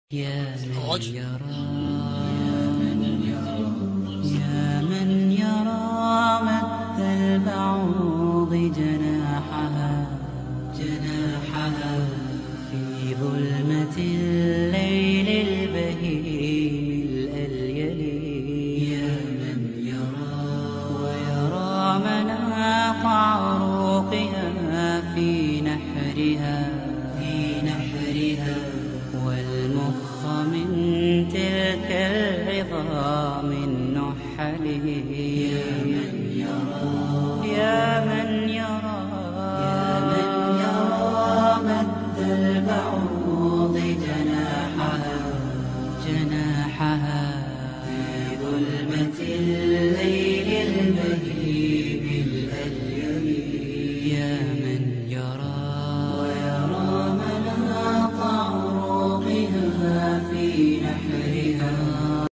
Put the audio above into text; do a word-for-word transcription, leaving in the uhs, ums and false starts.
يا من يرى يا من يرى مد البعوض جناحها جناحها في ظلمة الليل البهيم الأليل. يا من يرى ويرى مناط عروقها في نحرها في نحرها والمخ من تلك العظام النحل.